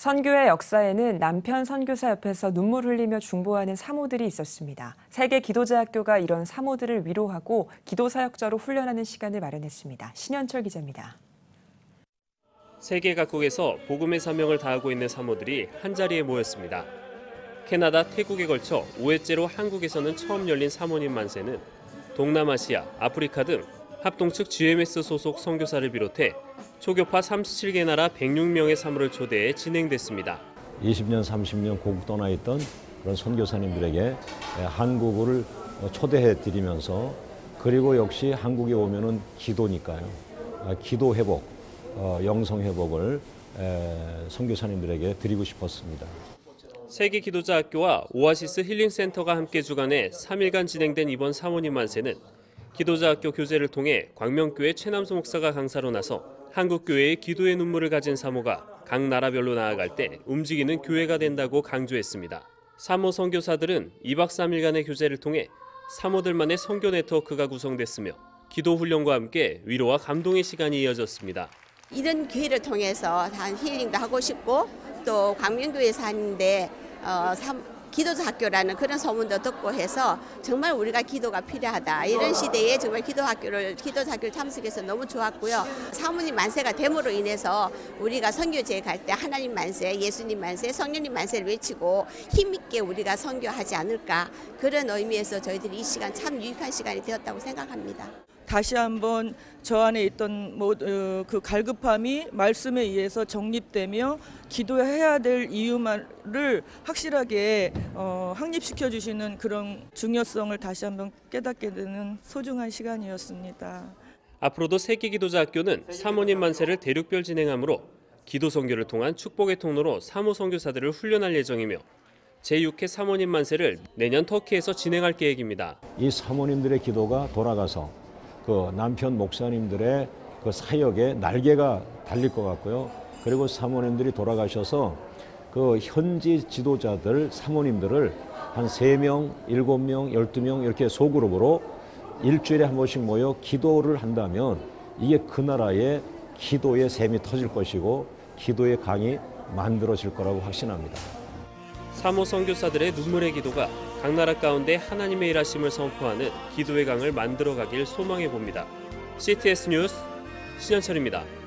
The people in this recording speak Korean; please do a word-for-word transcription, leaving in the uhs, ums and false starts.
선교의 역사에는 남편 선교사 옆에서 눈물 흘리며 중보하는 사모들이 있었습니다. 세계 기도자 학교가 이런 사모들을 위로하고 기도 사역자로 훈련하는 시간을 마련했습니다. 신현철 기자입니다. 세계 각국에서 복음의 사명을 다하고 있는 사모들이 한자리에 모였습니다. 캐나다, 태국에 걸쳐 오 회째로 한국에서는 처음 열린 사모님 만세는 동남아시아, 아프리카 등 합동측 지엠에스 소속 선교사를 비롯해 초교파 삼십칠 개 나라 백육 명의 사모를 초대해 진행됐습니다. 이십 년, 삼십 년 고국 떠나 있던 그런 선교사님들에게 한국을 초대해 드리면서 그리고 역시 한국에 오면은 기도니까요. 기도 회복, 영성 회복을 선교사님들에게 드리고 싶었습니다. 세계 기도자 학교와 오아시스 힐링센터가 함께 주관해 삼 일간 진행된 이번 사모님 만세는 기도자 학교 교재를 통해 광명교회 최남수 목사가 강사로 나서 한국교회의 기도의 눈물을 가진 사모가 각 나라별로 나아갈 때 움직이는 교회가 된다고 강조했습니다. 사모 선교사들은 이 박 삼 일간의 교재를 통해 사모들만의 선교 네트워크가 구성됐으며 기도 훈련과 함께 위로와 감동의 시간이 이어졌습니다. 이런 기회를 통해서 단 힐링도 하고 싶고 또 광명교회 사는데 어, 기도자 학교라는 그런 소문도 듣고 해서 정말 우리가 기도가 필요하다. 이런 시대에 정말 기도 학교를 기도자 학교를 참석해서 너무 좋았고요. 사모님 만세가 됨으로 인해서 우리가 선교지에 갈 때 하나님 만세, 예수님 만세, 성령님 만세를 외치고 힘있게 우리가 선교하지 않을까. 그런 의미에서 저희들이 이 시간 참 유익한 시간이 되었다고 생각합니다. 다시 한번 저 안에 있던 뭐, 어, 그 갈급함이 말씀에 의해서 정립되며 기도해야 될 이유를 확실하게 어, 확립시켜 주시는 그런 중요성을 다시 한번 깨닫게 되는 소중한 시간이었습니다. 앞으로도 세계 기도자 학교는 사모님 만세를 대륙별 진행하므로 기도 선교를 통한 축복의 통로로 사모 선교사들을 훈련할 예정이며 제육 회 사모님 만세를 내년 터키에서 진행할 계획입니다. 이 사모님들의 기도가 돌아가서 그 남편 목사님들의 그 사역에 날개가 달릴 것 같고요. 그리고 사모님들이 돌아가셔서 그 현지 지도자들, 사모님들을 한 세 명, 일곱 명, 열두 명 이렇게 소그룹으로 일주일에 한 번씩 모여 기도를 한다면 이게 그 나라의 기도의 샘이 터질 것이고 기도의 강이 만들어질 거라고 확신합니다. 사모 선교사들의 눈물의 기도가 각 나라 가운데 하나님의 일하심을 선포하는 기도의 강을 만들어가길 소망해 봅니다. 씨티에스 뉴스 신현철입니다.